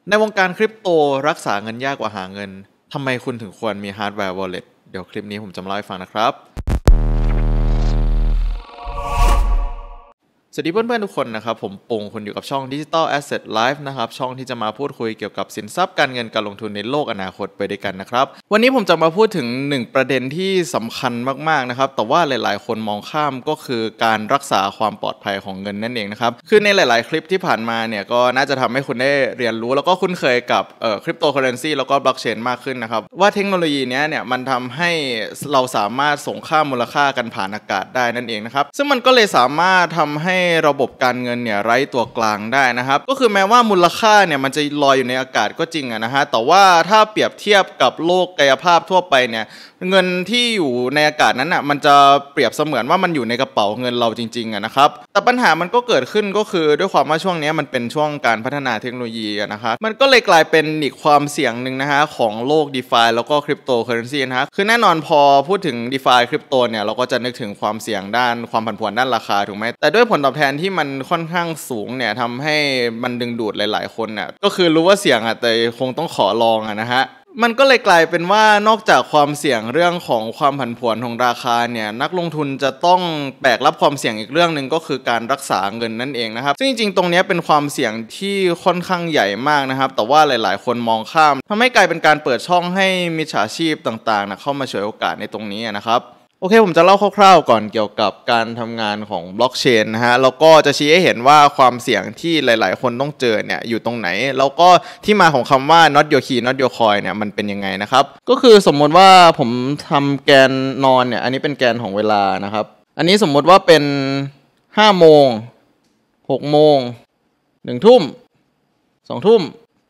ในวงการคริปโตรักษาเงินยากกว่าหาเงินทำไมคุณถึงควรมีฮาร์ดแวร์วอลเล็ตเดี๋ยวคลิปนี้ผมจะมาเล่าให้ฟังนะครับสวัสดีเพื่อนๆทุกคนนะครับผมปงคุณอยู่กับช่อง Digital Asset Life นะครับช่องที่จะมาพูดคุยเกี่ยวกับสินทรัพย์การเงินการลงทุนในโลกอนาคตไปด้วยกันนะครับวันนี้ผมจะมาพูดถึง1ประเด็นที่สำคัญมากๆนะครับแต่ว่าหลายๆคนมองข้ามก็คือการรักษาความปลอดภัยของเงินนั่นเองนะครับคือในหลายๆคลิปที่ผ่านมาเนี่ยก็น่าจะทำให้คุณได้เรียนรู้แล้วก็คุ้นเคยกับคริปโตเคอเรนซีแล้วก็บล็อกเชนมากขึ้นนะครับว่าเทคโนโลยีนี้เนี่ยมันทำให้เราสามารถส่งค่ามูลค่ากันผ่านอากาศได้นั่นเองนะครับซึ่งมันก็เลยสามารถทำให้ระบบการเงินเนี่ยไร้ตัวกลางได้นะครับก็คือแม้ว่ามูลค่าเนี่ยมันจะลอยอยู่ในอากาศก็จริงนะฮะแต่ว่าถ้าเปรียบเทียบกับโลกกายภาพทั่วไปเนี่ยเงินที่อยู่ในอากาศนั้นมันจะเปรียบเสมือนว่ามันอยู่ในกระเป๋าเงินเราจริงๆนะครับแต่ปัญหามันก็เกิดขึ้นก็คือด้วยความว่าช่วงนี้มันเป็นช่วงการพัฒนาเทคโนโลยีนะครับมันก็เลยกลายเป็นอีกความเสี่ยงหนึ่งนะฮะของโลก DeFi แล้วก็คริปโตเคอเรนซีนะฮะคือแน่นอนพอพูดถึง DeFi คริปโตเนี่ยเราก็จะนึกถึงความเสี่ยงด้านความผันผวนด้านราคาถูกไหมแต่ด้วยผลตอบแทนที่มันค่อนข้างสูงเนี่ยทำให้มันดึงดูดหลายๆคนเนี่ยก็คือรู้ว่าเสี่ยงแต่คงต้องขอลองนะฮะมันก็เลยกลายเป็นว่านอกจากความเสี่ยงเรื่องของความผันผวนของราคาเนี่ยนักลงทุนจะต้องแบกรับความเสี่ยงอีกเรื่องนึงก็คือการรักษาเงินนั่นเองนะครับซึ่งจริงๆตรงนี้เป็นความเสี่ยงที่ค่อนข้างใหญ่มากนะครับแต่ว่าหลายๆคนมองข้ามทำให้กลายเป็นการเปิดช่องให้มิจฉาชีพต่างๆเข้ามาฉวยโอกาสในตรงนี้นะครับโอเคผมจะเล่าคร่าวๆก่อนเกี่ยวกับการทำงานของบล็อกเชนนะฮะแล้วก็จะชี้ให้เห็นว่าความเสี่ยงที่หลายๆคนต้องเจอเนี่ยอยู่ตรงไหนแล้วก็ที่มาของคำว่า not your key not your coin เนี่ยมันเป็นยังไงนะครับก็คือสมมติว่าผมทำแกนนอนเนี่ยอันนี้เป็นแกนของเวลานะครับอันนี้สมมติว่าเป็น5 โมง6 โมง1 ทุ่ม2 ทุ่ม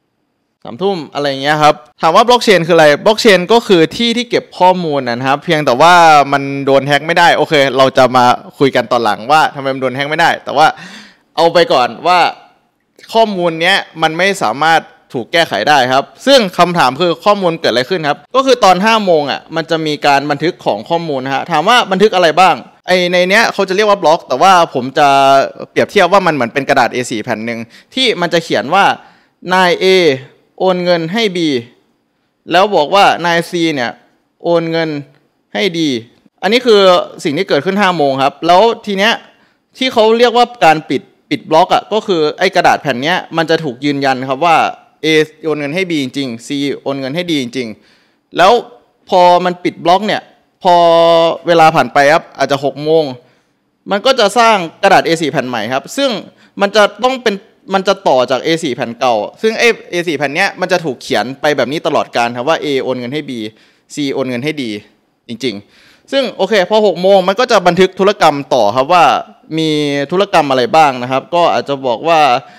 3 ทุ่มอะไรเงี้ยครับถามว่าบล็อกเชนคืออะไรบล็อกเชนก็คือที่เก็บข้อมูลนะครับเพียงแต่ว่ามันโดนแฮกไม่ได้โอเคเราจะมาคุยกันตอนหลังว่าทำไมมันโดนแฮกไม่ได้แต่ว่าเอาไปก่อนว่าข้อมูลเนี้ยมันไม่สามารถถูกแก้ไขได้ครับซึ่งคำถามคือข้อมูลเกิดอะไรขึ้นครับก็คือตอน5 โมงมันจะมีการบันทึกของข้อมูลนะฮะถามว่าบันทึกอะไรบ้างในเนี้ยเขาจะเรียกว่าบล็อกแต่ว่าผมจะเปรียบเทียบว่ามันเหมือนเป็นกระดาษ A4 แผ่นนึงที่มันจะเขียนว่านาย Aโอนเงินให้ B แล้วบอกว่านาย C เนี่ยโอนเงินให้ D อันนี้คือสิ่งที่เกิดขึ้น5 โมงครับแล้วทีเนี้ยที่เขาเรียกว่าการปิดบล็อกก็คือไอ้กระดาษแผ่นเนี้ยมันจะถูกยืนยันครับว่า A โอนเงินให้ B จริงๆ C โอนเงินให้ D จริงๆแล้วพอมันปิดบล็อกเนี่ยพอเวลาผ่านไปครับอาจจะ6 โมงมันก็จะสร้างกระดาษ A4 แผ่นใหม่ครับซึ่งมันจะต่อจาก A4 แผ่นเก่าซึ่งA4 แผ่นเนี้ยมันจะถูกเขียนไปแบบนี้ตลอดกาลครับว่า A โอนเงินให้ B C โอนเงินให้ D จริงๆซึ่งโอเคพอ6 โมงมันก็จะบันทึกธุรกรรมต่อครับว่ามีธุรกรรมอะไรบ้างนะครับก็อาจจะบอกว่า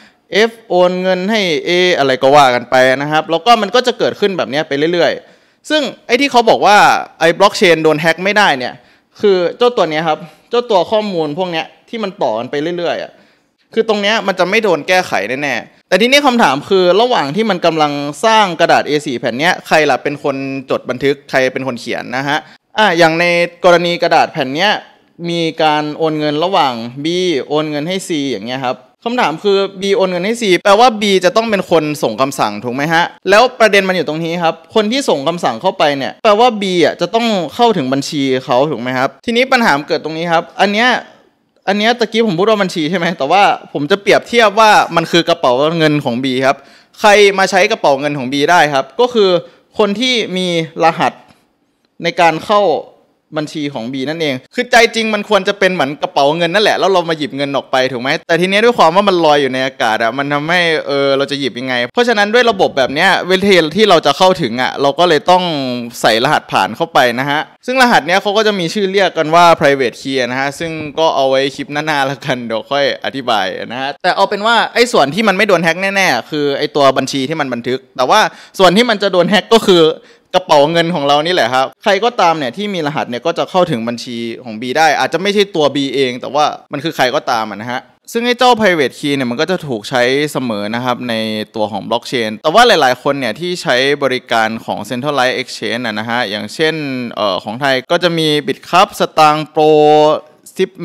F โอนเงินให้ A อะไรก็ว่ากันไปนะครับแล้วก็มันก็จะเกิดขึ้นแบบนี้ไปเรื่อยๆซึ่งไอ้ที่เขาบอกว่าไอ้บล็อกเชนโดนแฮ็กไม่ได้เนี่ยคือเจ้าตัวนี้ครับเจ้าตัวข้อมูลพวกนี้ที่มันต่อกันไปเรื่อยๆคือตรงนี้มันจะไม่โดนแก้ไขแน่ๆแต่ทีนี้คำถามคือระหว่างที่มันกำลังสร้างกระดาษ A4 แผ่นนี้ใครล่ะเป็นคนจดบันทึกใครเป็นคนเขียนนะฮะอย่างในกรณีกระดาษแผ่นนี้มีการโอนเงินระหว่าง B โอนเงินให้ C อย่างเงี้ยครับคำถามคือ B โอนเงินให้ C แปลว่า B จะต้องเป็นคนส่งคำสั่งถูกไหมฮะแล้วประเด็นมันอยู่ตรงนี้ครับคนที่ส่งคำสั่งเข้าไปเนี่ยแปลว่า B จะต้องเข้าถึงบัญชีเขาถูกไหมครับทีนี้ปัญหาเกิดตรงนี้ครับอันเนี้ยตะกี้ผมพูดว่าบัญชีใช่ไหมแต่ว่าผมจะเปรียบเทียบว่ามันคือกระเป๋าเงินของ B ครับใครมาใช้กระเป๋าเงินของ B ได้ครับก็คือคนที่มีรหัสในการเข้าบัญชีของ B นั่นเองคือใจจริงมันควรจะเป็นเหมือนกระเป๋าเงินนั่นแหละแล้วเรามาหยิบเงินออกไปถูกไหมแต่ทีนี้ด้วยความว่ามันลอยอยู่ในอากาศมันทำให้เราจะหยิบยังไงเพราะฉะนั้นด้วยระบบแบบนี้เวลาที่เราจะเข้าถึงเราก็เลยต้องใส่รหัสผ่านเข้าไปนะฮะซึ่งรหัสเนี้ยเขาก็จะมีชื่อเรียกกันว่า private key นะฮะซึ่งก็เอาไว้คลิปหน้าๆแล้วกันเดี๋ยวค่อยอธิบายนะฮะแต่เอาเป็นว่าไอ้ส่วนที่มันไม่โดนแฮ็กแน่ๆคือไอ้ตัวบัญชีที่มันบันทึกแต่ว่าส่วนที่มันจะโดนแฮ็กก็คือกระเป๋าเงินของเรานี่แหละครับใครก็ตามเนี่ยที่มีรหัสเนี่ยก็จะเข้าถึงบัญชีของ B ได้อาจจะไม่ใช่ตัว B เองแต่ว่ามันคือใครก็ตามนะฮะซึ่งไอ้เจ้า private key เนี่ยมันก็จะถูกใช้เสมอนะครับในตัวของบล็อกเชนแต่ว่าหลายๆคนเนี่ยที่ใช้บริการของ centralized exchange นะฮะอย่างเช่นของไทยก็จะมี Bitcup สตางค์โปร Zipmex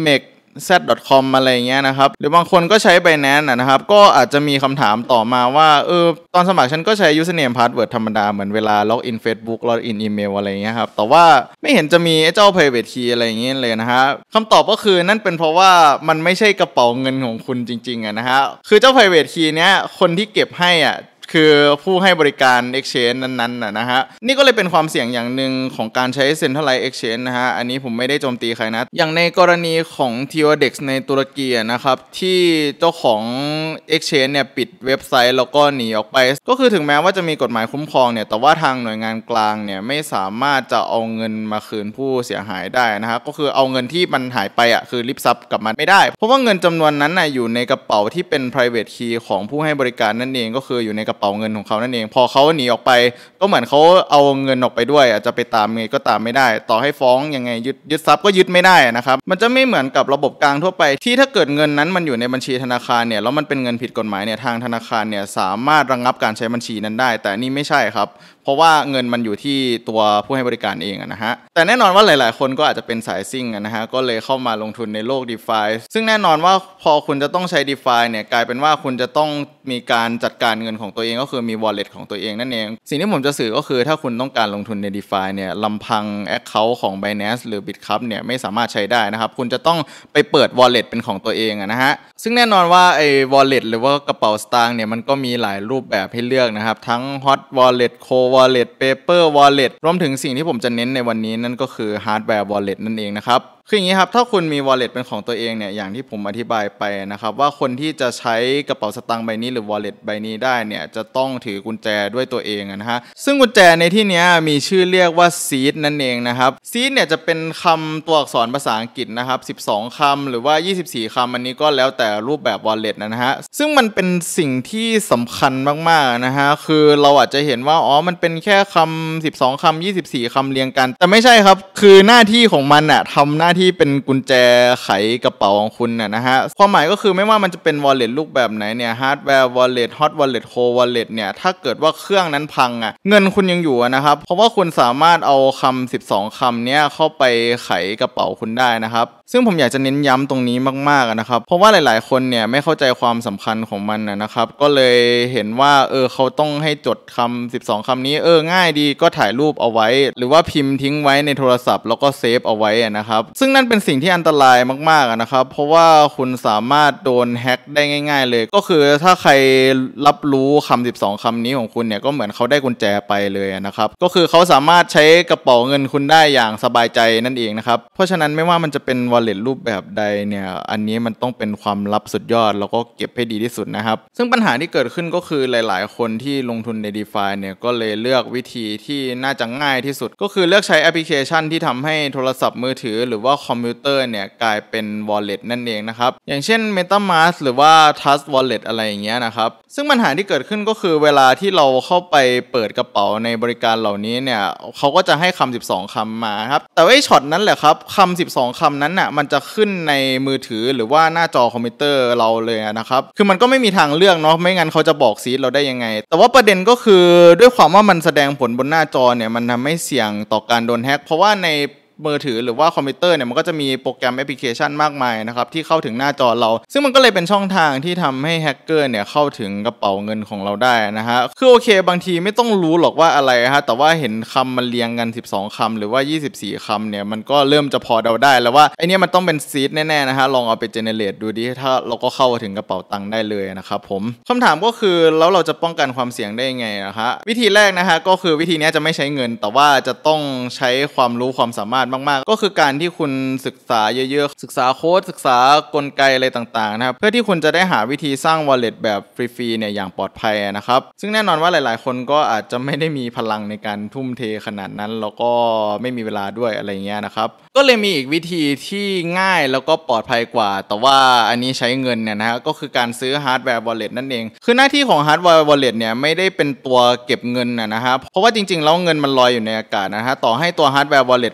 z.com อะไรเงี้ยนะครับหรือบางคนก็ใช้ Binance นะครับก็อาจจะมีคำถามต่อมาว่าตอนสมัครฉันก็ใช้ username password ธรรมดาเหมือนเวลาล็อกอิน Facebook ล็อกอินอีเมลอะไรเงี้ยครับแต่ว่าไม่เห็นจะมีเจ้า private key อะไรอย่างเงี้ยเลยนะฮะคำตอบก็คือนั่นเป็นเพราะว่ามันไม่ใช่กระเป๋าเงินของคุณจริงๆนะฮะคือเจ้า private key เนี้ยคนที่เก็บให้คือผู้ให้บริการ exchange นั้นๆนะฮะนี่ก็เลยเป็นความเสี่ยงอย่างหนึ่งของการใช้ centralized exchange นะฮะอันนี้ผมไม่ได้โจมตีใครนะอย่างในกรณีของ TODEX ในตุรกีนะครับที่เจ้าของ exchange เนี่ยปิดเว็บไซต์แล้วก็หนีออกไปก็คือถึงแม้ว่าจะมีกฎหมายคุ้มครองเนี่ยแต่ว่าทางหน่วยงานกลางเนี่ยไม่สามารถจะเอาเงินมาคืนผู้เสียหายได้นะฮะก็คือเอาเงินที่มันหายไปคือริบทรัพย์กลับมาไม่ได้เพราะว่าเงินจำนวนนั้นอยู่ในกระเป๋าที่เป็น private key ของผู้ให้บริการนั่นเองก็คืออยู่ในกระเป๋าเงินของเขานั่นเองพอเขาหนีออกไปก็เหมือนเขาเอาเงินออกไปด้วยจะไปตามไงก็ตามไม่ได้ต่อให้ฟ้องยังไงยึดทรัพย์ก็ยึดไม่ได้นะครับมันจะไม่เหมือนกับระบบกลางทั่วไปที่ถ้าเกิดเงินนั้นมันอยู่ในบัญชีธนาคารเนี่ยแล้วมันเป็นเงินผิดกฎหมายเนี่ยทางธนาคารเนี่ยสามารถระงับการใช้บัญชีนั้นได้แต่นี่ไม่ใช่ครับเพราะว่าเงินมันอยู่ที่ตัวผู้ให้บริการเองนะฮะแต่แน่นอนว่าหลายๆคนก็อาจจะเป็นสายซิ่งนะฮะก็เลยเข้ามาลงทุนในโลก DeFi ซึ่งแน่นอนว่าพอคุณจะต้องใช้ DeFi เนี่ยกลายเป็นว่าคุณจะต้องมีการจัดการเงินของตัวเองก็คือมี wallet ของตัวเองนั่นเองสิ่งที่ผมจะสื่อก็คือถ้าคุณต้องการลงทุนใน DeFi เนี่ยลำพัง Account ของ Binance หรือ Bitcup เนี่ยไม่สามารถใช้ได้นะครับคุณจะต้องไปเปิด wallet เป็นของตัวเองนะฮะซึ่งแน่นอนว่าไอ้ wallet หรือว่ากระเป๋าสตางค์เนี่ยมันก็มีหลายรูปแบบให้เลือกนะครับทั้ง Hot Wallet Cold Wallet Paper Wallet รวมถึงสิ่งที่ผมจะเน้นในวันนี้นั่นก็คือ Hardware Wallet นั่นเองนะครับคืออย่างนี้ครับถ้าคุณมี wallet เป็นของตัวเองเนี่ยอย่างที่ผมอธิบายไปนะครับว่าคนที่จะใช้กระเป๋าสตางค์ใบนี้หรือ wallet ใบนี้ได้เนี่ยจะต้องถือกุญแจด้วยตัวเองนะฮะซึ่งกุญแจในที่นี้มีชื่อเรียกว่า seed นั่นเองนะครับ seed เนี่ยจะเป็นคำตัวอักษรภาษาอังกฤษนะครับ12คำหรือว่า24คำอันนี้ก็แล้วแต่รูปแบบ wallet นะฮะซึ่งมันเป็นสิ่งที่สำคัญมากๆนะฮะคือเราอาจจะเห็นว่ามันเป็นแค่คำ12คำ24คำเรียงกันแต่ไม่ใช่ครับคือหน้าที่ของมันทำหน้าที่เป็นกุญแจไขกระเป๋าของคุณนะฮะความหมายก็คือไม่ว่ามันจะเป็น wallet รูปแบบไหนเนี่ย hardware wallet hot wallet cold wallet เนี่ยถ้าเกิดว่าเครื่องนั้นพังเงินคุณยังอยู่นะครับเพราะว่าคุณสามารถเอาคำ12คำเนี้ยเข้าไปไขกระเป๋าคุณได้นะครับซึ่งผมอยากจะเน้นย้ำตรงนี้มากๆนะครับเพราะว่าหลายๆคนเนี่ยไม่เข้าใจความสำคัญของมันนะครับก็เลยเห็นว่าเขาต้องให้จดคำ12คำนี้ง่ายดีก็ถ่ายรูปเอาไว้หรือว่าพิมพ์ทิ้งไว้ในโทรศัพท์แล้วก็เซฟเอาไว้นะครับซึ่งนั่นเป็นสิ่งที่อันตรายมากๆนะครับเพราะว่าคุณสามารถโดนแฮ็กได้ง่ายๆเลยก็คือถ้าใครรับรู้คำ12คำนี้ของคุณเนี่ยก็เหมือนเขาได้กุญแจไปเลยนะครับก็คือเขาสามารถใช้กระเป๋าเงินคุณได้อย่างสบายใจนั่นเองนะครับเพราะฉะนั้นไม่ว่ามันจะเป็น wallet รูปแบบใดเนี่ยอันนี้มันต้องเป็นความลับสุดยอดแล้วก็เก็บให้ดีที่สุดนะครับซึ่งปัญหาที่เกิดขึ้นก็คือหลายๆคนที่ลงทุนใน DeFi เนี่ยก็เลยเลือกวิธีที่น่าจะง่ายที่สุดก็คือเลือกใช้แอปพลิเคชันที่ทำให้โทรศัพท์มือถือหรือว่าคอมพิวเตอร์เนี่ยกลายเป็น wallet นั่นเองนะครับอย่างเช่น MetaMask หรือว่า Trust Wallet อะไรอย่างเงี้ยนะครับซึ่งปัญหาที่เกิดขึ้นก็คือเวลาที่เราเข้าไปเปิดกระเป๋าในบริการเหล่านี้เนี่ยเขาก็จะให้คำ12คำมาครับแต่ว่าไอ้ช็อตนั้นแหละครับคำ12คำนั้นมันจะขึ้นในมือถือหรือว่าหน้าจอคอมพิวเตอร์เราเลยนะครับคือมันก็ไม่มีทางเลือกเนาะไม่งั้นเขาจะบอกซีดเราได้ยังไงแต่ว่าประเด็นก็คือด้วยความว่ามันแสดงผลบนหน้าจอเนี่ยมันทำให้เสี่ยงต่อการโดนแฮ็กเพราะว่าในมือถือหรือว่าคอมพิวเตอร์เนี่ยมันก็จะมีโปรแกรมแอปพลิเคชันมากมายนะครับที่เข้าถึงหน้าจอเราซึ่งมันก็เลยเป็นช่องทางที่ทำให้แฮกเกอร์เนี่ยเข้าถึงกระเป๋าเงินของเราได้นะฮะคือโอเคบางทีไม่ต้องรู้หรอกว่าอะไรฮะแต่ว่าเห็นคำมันเรียงกัน12คำหรือว่า24คำเนี่ยมันก็เริ่มจะพอเดาได้แล้วว่าไอเนี้ยมันต้องเป็นซีดแน่ๆนะฮะลองเอาไปเจเนเรตดูดิถ้าเราก็เข้าถึงกระเป๋าตังค์ได้เลยนะครับผมคำถามก็คือแล้วเราจะป้องกันความเสี่ยงได้ยังไงนะฮะวิธีแรกนะฮะก็คือวิธีนี้จะไม่ใช้เงินแต่ว่าจะต้องใช้ความรู้ความสามารถมากๆก็คือการที่คุณศึกษาเยอะๆศึกษาโค้ดศึกษากลไกอะไรต่างๆนะครับเพื่อที่คุณจะได้หาวิธีสร้าง wallet แบบฟรีๆเนี่ยอย่างปลอดภัยนะครับซึ่งแน่นอนว่าหลายๆคนก็อาจจะไม่ได้มีพลังในการทุ่มเทขนาดนั้นแล้วก็ไม่มีเวลาด้วยอะไรเงี้ยนะครับก็เลยมีอีกวิธีที่ง่ายแล้วก็ปลอดภัยกว่าแต่ว่าอันนี้ใช้เงินเนี่ยนะฮะก็คือการซื้อ hardware wallet นั่นเองคือหน้าที่ของ hardware wallet เนี่ยไม่ได้เป็นตัวเก็บเงินนะฮะเพราะว่าจริงๆแล้วเงินมันลอยอยู่ในอากาศนะฮะต่อให้ตัว hardware wallet พังเนี่ย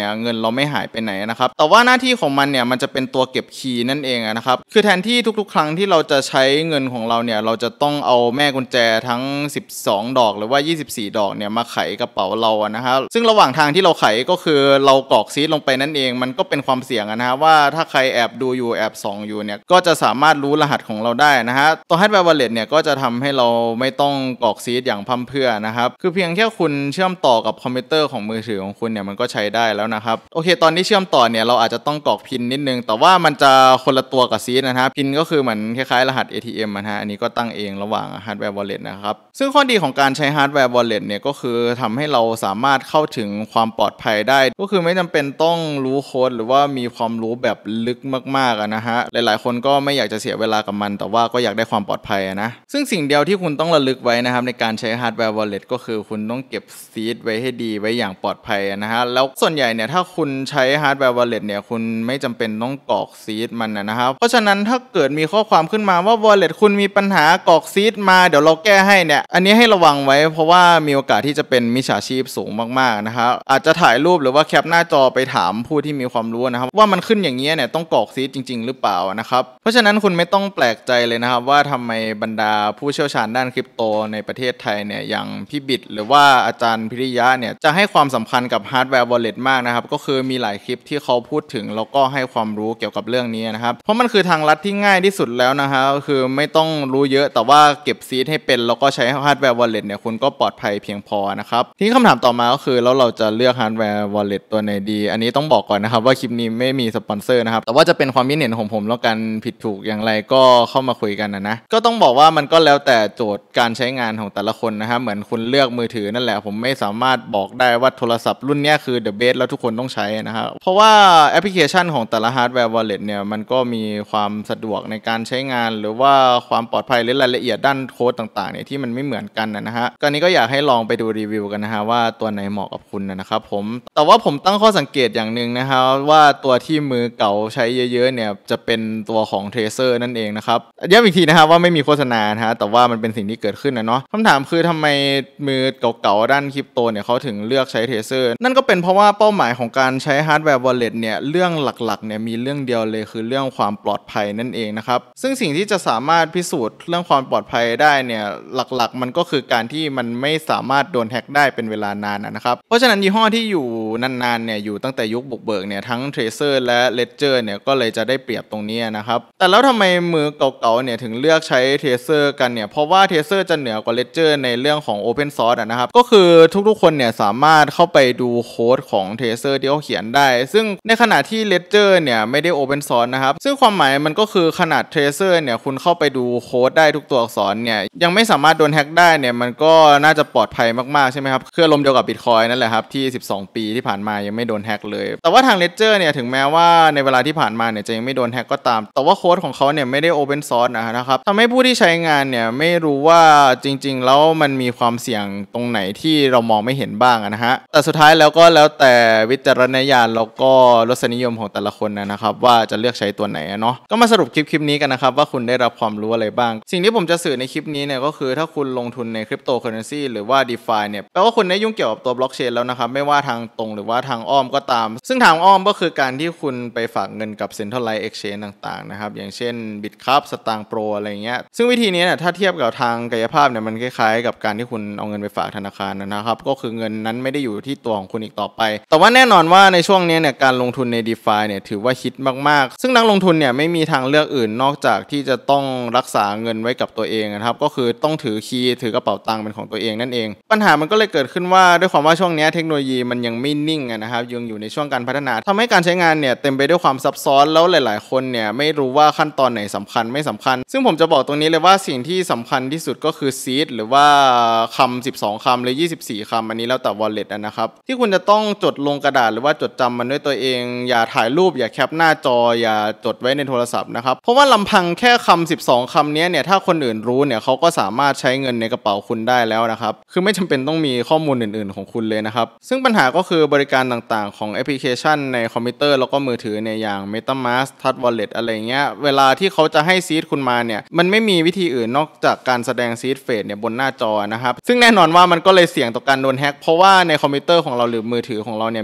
เนี่ยเงินเราไม่หายไปไหนนะครับแต่ว่าหน้าที่ของมันเนี่ยมันจะเป็นตัวเก็บคีย์นั่นเองนะครับคือแทนที่ทุกๆครั้งที่เราจะใช้เงินของเราเนี่ยเราจะต้องเอาแม่กุญแจทั้ง12ดอกหรือว่า24ดอกเนี่ยมาไขกระเป๋าเรานะครับซึ่งระหว่างทางที่เราไขก็คือเรากรอกซีดลงไปนั่นเองมันก็เป็นความเสี่ยงนะฮะว่าถ้าใครแอบดูอยู่แอบส่องอยู่เนี่ยก็จะสามารถรู้รหัสของเราได้นะฮะตัว Hardware Wallet เนี่ยก็จะทำให้เราไม่ต้องกรอกซีดอย่างพร่ำเพรื่อนะครับคือเพียงแค่คุณเชื่อมต่อกับคอมพิวเตอร์ของมือถือของคุณเนี่ยมันก็ใช้ได้แล้วนะครับโอเคตอนที่เชื่อมต่อเนี่ยเราอาจจะต้องกรอกพินนิดนึงแต่ว่ามันจะคนละตัวกับซีดนะฮะพินก็คือเหมือนคล้ายๆรหัส ATM นะฮะอันนี้ก็ตั้งเองระหว่าง Hardware Wallet นะครับซึ่งข้อดีของการใช้ Hardware Wallet เนี่ยก็คือทำให้เราสามารถเข้าถึงความปลอดภัยได้ก็คือไม่จำเป็นต้องรู้โค้ดหรือว่ามีความรู้แบบลึกมากๆนะฮะหลายๆคนก็ไม่อยากจะเสียเวลากับมันแต่ว่าก็อยากได้ความปลอดภัยนะซึ่งสิ่งเดียวที่คุณต้องระลึกไว้นะครับในการใช้ Hardware Wallet ก็คือคุณต้องเก็บซีดไว้ให้ดีไว้อย่างปลอดภัยนะฮะแล้วส่วนใหญ่เนี่ยถ้าคุณใช้ Hardware Wallet เนี่ยคุณไม่จำเป็นต้องกรอกซีดมันนะครับเพราะฉะนั้นถ้าเกิดมีข้อความขึ้นมาว่า Wallet คุณมีปัญหากรอกซีดมาเดี๋ยวเราแก้ให้เนี่ยอันนี้ให้ระวังไว้เพราะว่ามีโอกาสที่จะเป็นมิจฉาชีพสูงมากๆนะครับอาจจะถ่ายรูปหรือว่าแคปหน้าจอไปถามผู้ที่มีความรู้นะครับว่ามันขึ้นอย่างเงี้ยเนี่ยต้องกรอกซีดจริงๆหรือเปล่านะครับเพราะฉะนั้นคุณไม่ต้องแปลกใจเลยนะครับว่าทำไมบรรดาผู้เชี่ยวชาญด้านคริปโตในประเทศไทยเนี่ยอย่างพี่บิดหรือว่าอาจารย์พิริยะเนี่ยจะให้ความสำคัญกับ Hardware Wallet มากนะครับก็คือมีหลายคลิปที่เขาพูดถึงแล้วก็ให้ความรู้เกี่ยวกับเรื่องนี้นะครับเพราะมันคือทางลัดที่ง่ายที่สุดแล้วนะฮะก็คือไม่ต้องรู้เยอะแต่ว่าเก็บซีดให้เป็นแล้วก็ใช้ Hardware Wallet เนี่ยคุณก็ปลอดภัยเพียงพอนะครับทีนี้คำถามต่อมาก็คือแล้วเราจะเลือก Hardware Wallet ตัวไหนดีอันนี้ต้องบอกก่อนนะครับว่าคลิปนี้ไม่มีสปอนเซอร์นะครับแต่ว่าจะเป็นความคิดเห็นของผมแล้วกันผิดถูกอย่างไรก็เข้ามาคุยกันนะก็ต้องบอกว่ามันก็แล้วแต่โจทย์การใช้งานของแต่ละคนนะฮะเหมือนคุณเลือกมือถือนั่นแหละผมไม่สามารถบอกได้ว่าโทรศัพท์รุ่นนี้คือ the best แล้วทุกคนต้องใช้นะครับเพราะว่าแอปพลิเคชันของแต่ละ Hardware Wallet เนี่ยมันก็มีความสะดวกในการใช้งานหรือว่าความปลอดภัยหรือรายละเอียดด้านโค้ดต่างๆเนี่ยที่มันไม่เหมือนกันนะฮะก็นี้ก็อยากให้ลองไปดูรีวิวกันนะฮะว่าตัวไหนเหมาะกับคุณนะครับผมแต่ว่าผมตั้งข้อสังเกตอย่างนึงนะครับว่าตัวที่มือเก่าใช้เยอะๆเนี่ยจะเป็นตัวของ Tracer นั่นเองนะครับย้ำอีกทีนะครับว่าไม่มีโฆษณานะฮะแต่ว่ามันเป็นสิ่งที่เกิดขึ้นนะเนาะคำถามคือทำไมมือเก่าๆด้านคริปโตเนี่ยเขาถึงเลือกใช้ Tracer นั่นก็เป็นเพราะว่าเป้าหมายของการใช้ Hardware Wallet เนี่ยเรื่องหลักๆเนี่ยมีเรื่องเดียวเลยคือเรื่องความปลอดภัยนั่นเองนะครับซึ่งสิ่งที่จะสามารถพิสูจน์เรื่องความปลอดภัยได้เนี่ยหลักๆมันก็คือการที่มันไม่สามารถโดนแฮ็กได้เป็นเวลานานนะครับเพราะฉะนั้นยี่ห้อที่อยู่นานๆเนี่ยอยู่ตั้งแต่ยุคบุกเบิกเนี่ยทั้ง Tracer และ Ledger เนี่ยก็เลยจะได้เปรียบตรงนี้นะครับแต่แล้วทำไมมือเก่าๆเนี่ยถึงเลือกใช้ Tracer กันเนี่ยเพราะว่า Tracer จะเหนือกว่า Ledger ในเรื่องของ Open Source นะครับก็คือทุกๆคนเนี่ยสามารถเข้าไปดูโค้ดของ Tracer ที่เขาเขียนได้ซึ่งในขณะที่ Ledger เนี่ยไม่ได้ Open Source นะครับซึ่งความหมายมันก็คือขนาด Tracer เนี่ยคุณเข้าไปดูโค้ดได้ทุกตัวอักษรเนี่ยยังไม่สามารถโดนแฮ็กได้เนี่ยมันก็น่าจะปลอดภัยมากๆใช่ไหมครับคืออารมณ์เดียวกับ Bitcoin นั่นแหละครับที่12ปีที่ผ่านมายังไม่โดนแฮ็กเลยแต่ว่าทาง Ledger เนี่ยถึงแม้ว่าในเวลาที่ผ่านมาเนี่ยจะยังไม่โดนแฮ็กก็ตามแต่ว่าโค้ดของเขาเนี่ยไม่ได้ Open Source นะครับทำให้ผู้ที่ใช้งานเนี่ยไม่รู้ว่าจริงๆแล้วมันมีความเสี่ยงตรงไหนที่เรามองไม่เห็นบ้างนะฮะแต่สุดท้ายแล้วก็แล้วแต่วิจารณญาณแล้วก็รสนิยมของแต่ละคนนะครับว่าจะเลือกใช้ตัวไหนเนาะก็มาสรุปคลิปนี้กันนะครับว่าคุณได้รับความรู้อะไรบ้างสิ่งที่ผมจะสื่อในคลิปนี้เนี่ยก็คือถ้าคุณลงทุนในคริปโตเคอเรนซีหรือว่า DeFi เนี่ยแปลว่าคุณได้ยุ่งเกี่ยวกับตัวบล็อกเชนแล้วนะครับไม่ว่าทางตรงหรือว่าทางอ้อมก็ตามซึ่งทางอ้อมก็คือการที่คุณไปฝากเงินกับ Centralized Exchange ต่างๆนะครับอย่างเช่น Bitcup Stang Pro อะไรเงี้ยซึ่งวิธีนี้เนี่ยถ้าเทียบกับทางกายภาพเนี่ยมันคล้ายๆกับการที่คุณเอาเงินไปฝากธนาคารนะครับก็คือเงินนั้นไม่ได้อยู่ที่ตัวของคุณอีกต่อไปแต่ว่าแน่นอนว่าในช่วงนี้เนี่ยการลงทุนใน DeFi เนี่ยถือว่าฮิตมากๆซึ่งนักลงทุนเนี่ยไม่มีทางเลือกอื่นนอกจากที่จะต้องรักษาเงินไว้กับตัวเองนะครับก็คือต้องถือคีย์ถือกระเป๋าตังค์เป็นของตัวเองนั่นเองปัญหามันก็เลยเกิดขึ้นว่าด้วยความว่าช่วงนี้เทคโนโลยีมันยังไม่นิ่งนะครับยังอยู่ในช่วงการพัฒนาทำให้การใช้งานเนี่ยเต็มไปด้วยความซับซ้อนแล้วหลายๆคนเนี่ยไม่รู้ว่าขั้นตอนไหนสำคัญไม่สำคัญซึ่งผมจะบอกตรงนี้เลยว่าสิ่งที่สำคัญที่สุดก็คือซีดหรือว่าคำ12คำหรือ24คำอันนี้แล้วแต่ wallet นะครับที่คุณจะต้องจดลงกระดาษหรือว่าจดจำมันด้วยตัวเองอย่าถ่ายรูปอย่าแคปหน้าจออย่าจดไว้ในโทรศัพท์นะครับเพราะว่าลำพังแค่คำ12คำนี้เนี่ยถ้าคนอื่นรู้เนี่ยเขาก็สามารถใช้เงินในกระเป๋าคุณได้แล้วนะครับคือไม่จำเป็นต้องมีข้อมูลอื่นๆของคุณเลยนะครับซึ่งปัญหาก็คือบริการต่างๆของแอปพลิเคชันในคอมพิวเตอร์แล้วก็มือถือในอย่าง MetaMask Touch Wallet อะไรเงี้ยเวลาที่เขาจะให้ซีดคุณมาเนี่ยมันไม่มีวิธีอื่นนอกจากการแสดงซีดเฟสเนี่ยบนหน้าจอนะครับซึ่งแน่นอนว่ามันก็เลยเสี่ยงต่อการโดนแฮ็กเพราะว่าในคอมพิวเตอร์ของเราหรือมือถือของเราเนี่ย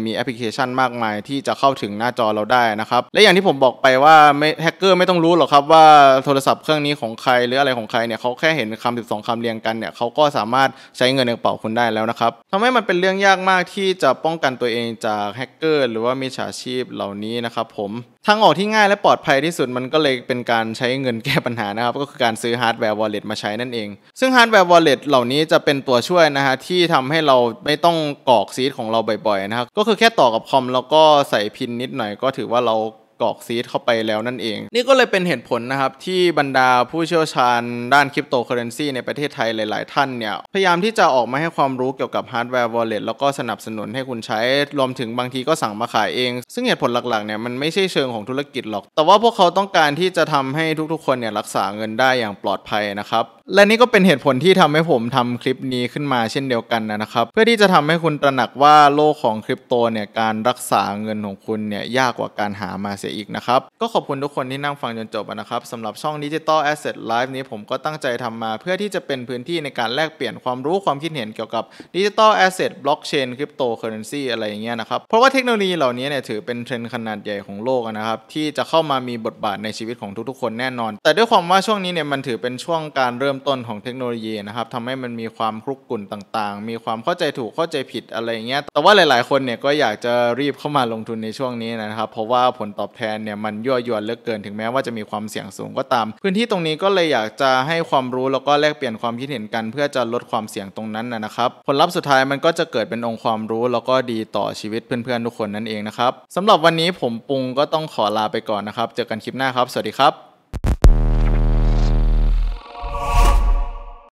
มีแอปพลิเคชันมากมายที่จะเข้าถึงหน้าจอเราได้นะครับและอย่างที่ผมบอกไปว่าแฮกเกอร์ไม่ต้องรู้หรอกครับว่าโทรศัพท์เครื่องนี้ของใครหรืออะไรของใครเนี่ยเขาแค่เห็นคำ12คำเรียงกันเนี่ยเขาก็สามารถใช้เงินในกระเป๋าคุณได้แล้วนะครับทำให้มันเป็นเรื่องยากมากที่จะป้องกันตัวเองจากแฮกเกอร์หรือว่ามิจฉาชีพเหล่านี้นะครับผมทางออกที่ง่ายและปลอดภัยที่สุดมันก็เลยเป็นการใช้เงินแก้ปัญหานะครับก็คือการซื้อฮาร์ดแวร์วอลเล็ตมาใช้นั่นเองซึ่งฮาร์ดแวร์วอลเล็ตเหล่านี้จะเป็นตัวช่วยนะฮะที่ทำให้เราไม่ต้องกรอกซีดของเราบ่อยๆนะครับก็คือแค่ต่อกับคอมแล้วก็ใส่พินนิดหน่อยก็ถือว่าเรากรอกซีดเข้าไปแล้วนั่นเองนี่ก็เลยเป็นเหตุผลนะครับที่บรรดาผู้เชี่ยวชาญด้านคริปโตเคอเรนซีในประเทศไทยหลายๆท่านเนี่ยพยายามที่จะออกมาให้ความรู้เกี่ยวกับฮาร์ดแวร์วอลเล็ตแล้วก็สนับสนุนให้คุณใช้รวมถึงบางทีก็สั่งมาขายเองซึ่งเหตุผลหลักๆเนี่ยมันไม่ใช่เชิงของธุรกิจหรอกแต่ว่าพวกเขาต้องการที่จะทำให้ทุกๆคนเนี่ยรักษาเงินได้อย่างปลอดภัยนะครับและนี่ก็เป็นเหตุผลที่ทำให้ผมทำคลิปนี้ขึ้นมาเช่นเดียวกันนะครับเพื่อที่จะทำให้คุณตระหนักว่าโลกของคริปโตเนี่ยการรักษาเงินของคุณเนี่ยยากกว่าการหามาเสียอีกนะครับก็ขอบคุณทุกคนที่นั่งฟังจนจบนะครับสำหรับช่อง Digital Asset Live นี้ผมก็ตั้งใจทำมาเพื่อที่จะเป็นพื้นที่ในการแลกเปลี่ยนความรู้ความคิดเห็นเกี่ยวกับ Digital Asset Blockchain Cryptocurrency อะไรอย่างเงี้ยนะครับเพราะว่าเทคโนโลยีเหล่านี้เนี่ยถือเป็นเทรนด์ขนาดใหญ่ของโลกนะครับที่จะเข้ามามีบทบาทในชีวิตของทุกๆคนแน่นอนแต่ด้วยความว่าช่วงนี้เนี่ยมันถือเป็นช่วงการเริ่มต้นของเทคโนโลยีนะครับทำให้มันมีความคลุกกลุ่นต่างๆมีความเข้าใจถูกเข้าใจผิดอะไรอย่างเงี้ยแต่ว่าหลายๆคนเนี่ยก็อยากจะรีบเข้ามาลงทุนในช่วงนี้นะครับเพราะว่าผลตอบแทนเนี่ยมันยั่วยวนเหลือเกินถึงแม้ว่าจะมีความเสี่ยงสูงก็ตามพื้นที่ตรงนี้ก็เลยอยากจะให้ความรู้แล้วก็แลกเปลี่ยนความคิดเห็นกันเพื่อจะลดความเสี่ยงตรงนั้นนะครับผลลัพธ์สุดท้ายมันก็จะเกิดเป็นองค์ความรู้แล้วก็ดีต่อชีวิตเพื่อนๆทุกคนนั่นเองนะครับสำหรับวันนี้ผมปุงก็ต้องขอลาไปก่อนนะครับเจอกันคลิปหน้าครับสวัสดีครับ